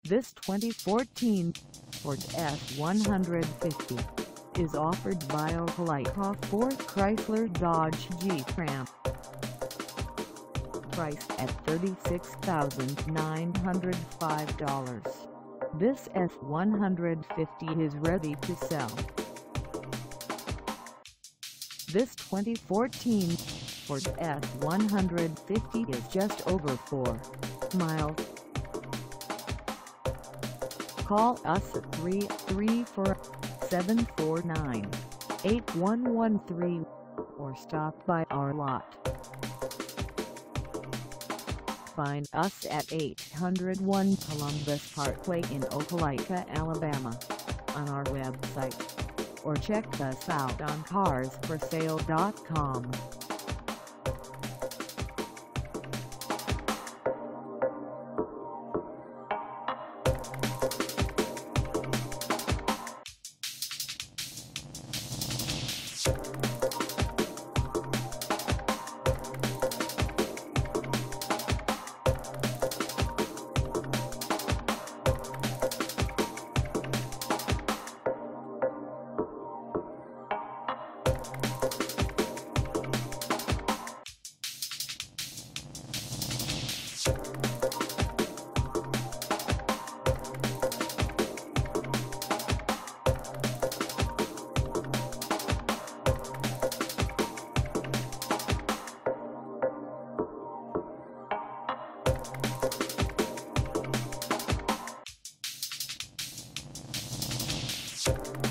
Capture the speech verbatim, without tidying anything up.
This twenty fourteen Ford F one fifty is offered by Opelika Ford Chrysler Dodge Jeep Ram. Priced at thirty-six thousand nine hundred five dollars, this F one fifty is ready to sell. This twenty fourteen Ford F one fifty is just over four miles. Call us at three three four, seven four nine, eight one one three or stop by our lot. Find us at eight oh one Columbus Parkway in Opelika, Alabama, on our website, or check us out on cars for sale dot com. You